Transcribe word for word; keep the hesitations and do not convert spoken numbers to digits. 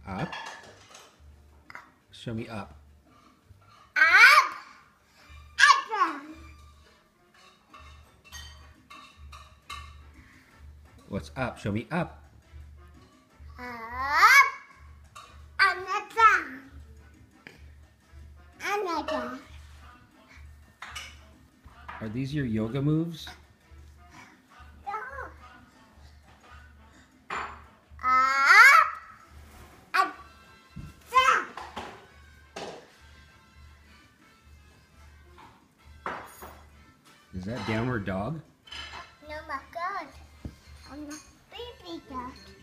Up. Show me up. Up. Up. Down. What's up? Show me up. Up. And down. And down. Are these your yoga moves? Is that downward dog? No, my God. I'm a baby dog.